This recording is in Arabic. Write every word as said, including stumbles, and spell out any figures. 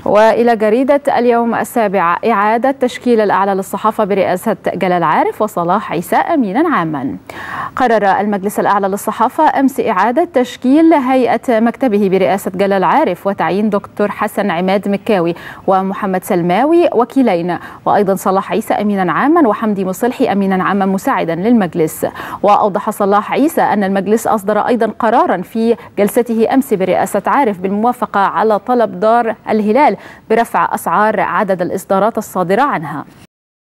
وإلى جريدة اليوم السابع، إعادة تشكيل الأعلى للصحافة برئاسة جلال عارف وصلاح عيسى أمينا عاما. قرر المجلس الأعلى للصحافة أمس إعادة تشكيل هيئة مكتبه برئاسة جلال عارف وتعيين دكتور حسن عماد مكاوي ومحمد سلماوي وكيلين، وأيضا صلاح عيسى أمينا عاما وحمدي مصلحي أمينا عاما مساعدا للمجلس. وأوضح صلاح عيسى أن المجلس أصدر أيضا قرارا في جلسته أمس برئاسة عارف بالموافقة على طلب دار الهلال برفع أسعار عدد الإصدارات الصادرة عنها.